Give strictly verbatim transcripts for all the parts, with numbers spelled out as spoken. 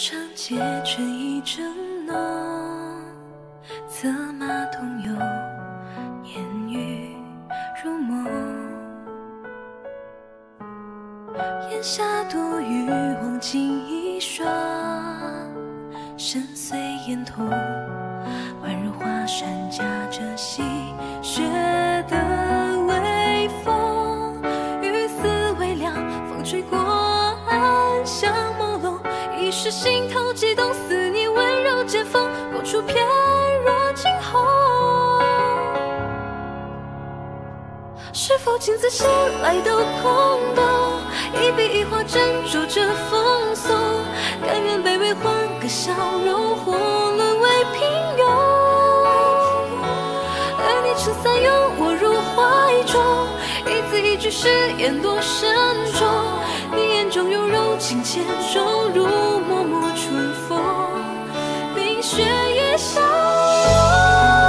长街春意正浓，策马同游，烟雨如梦。檐下多雨，望尽一双，深邃眼瞳，宛如华山夹着细雪的微风。雨丝微凉，风吹过暗香朦胧，一时心头悸动，思念温柔剑锋，过处翩若惊鸿。是否镜子醒来都空洞？一笔一画斟酌着风骚，甘愿卑微换个笑容，或沦为平庸。而你撑伞拥我入怀中，一字一句誓言多慎重。你眼中有柔情千种，如脉脉春风，冰雪也消融。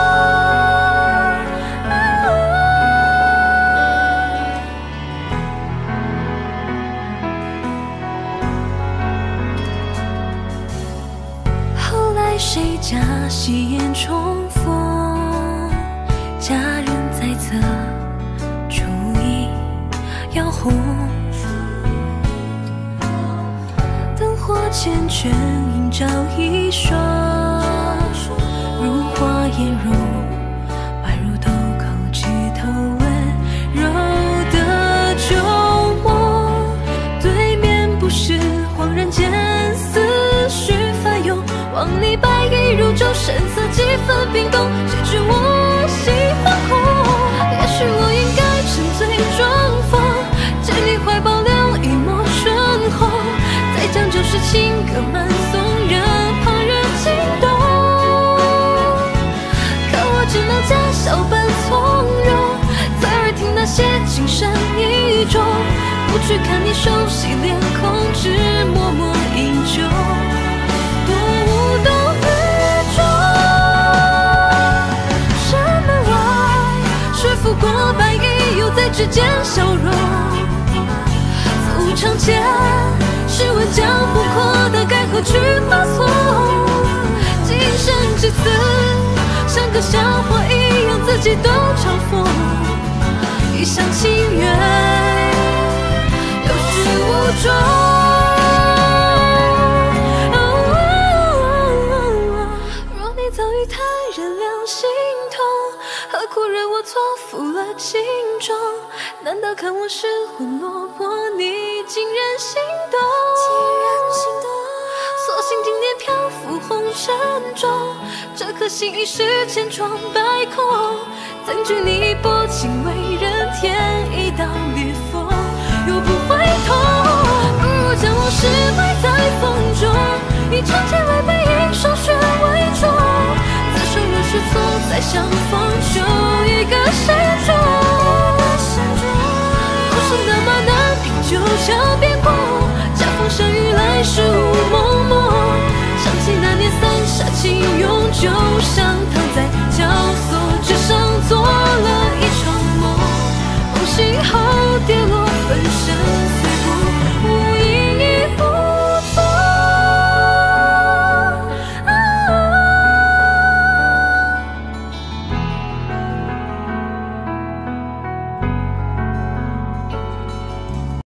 谁家夕颜重逢？佳人在侧，烛影摇红。灯火缱绻，映照一双，如花颜容，宛如豆蔻枝头温柔的旧梦。对面不识，恍然间思绪翻涌，望你白衣如昼，神色几分冰冻，谁知我心惶恐。也许我应该沉醉装疯，借你怀抱留一抹春红，再将旧时情歌慢诵，任旁人惊动。可我只能假笑般从容，侧耳听那些情深意重，不去看你熟悉脸孔，只默默饮酒。多无动于衷，山门外，水拂过白衣，又在指尖消融。走长街，试问江湖阔的该何去何从？今生至此，像个笑话一样，自己都嘲讽。一厢情愿，有始无终。苦任我错付了情衷，难道看我失魂落魄，你竟然心动？索性今年漂浮红尘中，这颗心已是千疮百孔。怎惧你薄情为人添一道裂缝，又不回头，不如将我释怀在风中，以长剑为背影，霜雪为重。此生若是错再相逢，就一个善终。孤身的马难平九霄边过，恰逢山雨来时雾蒙蒙。想起那年三峡情永久，相躺在绞索之上，做了一场梦，梦醒后跌落。